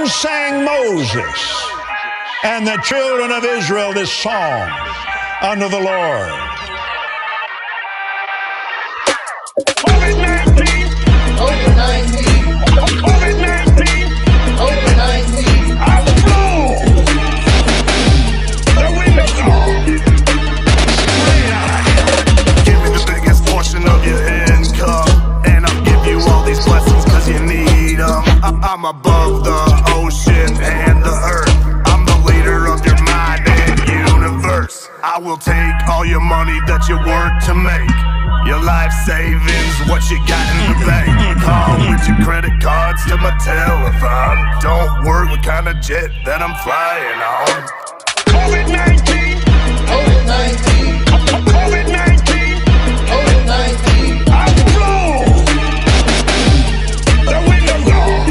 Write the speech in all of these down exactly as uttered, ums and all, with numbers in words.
Then sang Moses and the children of Israel this song unto the Lord. COVID nineteen, COVID nineteen, COVID nineteen, COVID nineteen. I blow the windows off. Give me the biggest portion of your income, and I'll give you all these blessings cause you need them. I- I'm above the ocean and the earth. I'm the leader of your mind and universe. I will take all your money that you work to make. Your life savings, what you got in the bank. Call with your credit cards to my telephone. Don't worry what kind of jet that I'm flying on. COVID nineteen, COVID nineteen, COVID nineteen, COVID nineteen. I blow the windows off.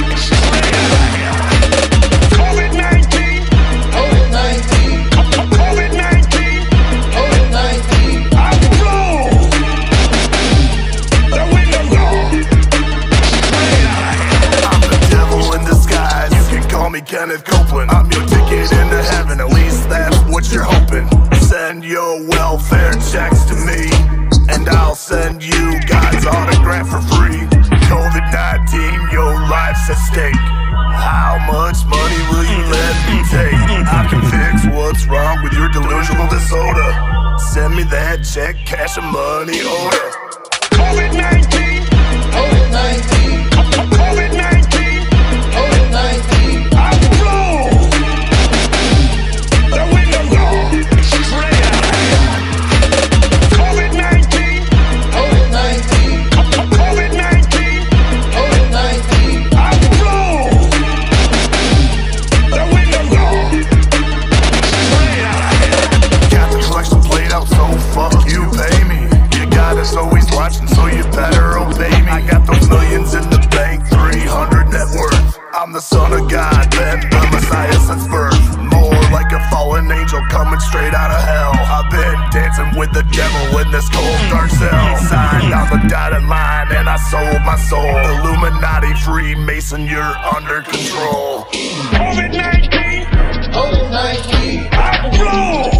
COVID nineteen, COVID nineteen, COVID nineteen, COVID nineteen. I blow the windows off. I'm the devil in disguise. You can call me Kenneth Copeland. I'm your ticket into heaven, at least that's what you're hoping. Send your welfare checks to me, and I'll send you God's autograph for free. COVID nineteen, your life's at stake. How much money will you let me take? I can fix what's wrong with your delusional disorder. Send me that check, cash and money order. COVID nineteen, COVID nineteen, COVID nineteen, COVID nineteen. I blow the windows off. Straight out. COVID nineteen, COVID nineteen, COVID nineteen, COVID nineteen. I blow the windows off. Straight out. Got the collection played out, so fuck you, pay me. You got us always watching, so you better obey me. I got those millions in the bank, three hundred net worth. I'm the son of God, then the Messiah since birth. More like a fallen angel coming straight out of hell. I've been dancing with the devil in this cold dark cell. Signed on the dotted line and I sold my soul. Illuminati, Freemason, you're under control. COVID nineteen, COVID nineteen. I blow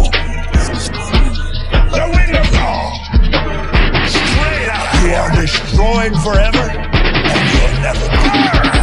the windows off. Straight out. You are destroyed forever, and you'll never be.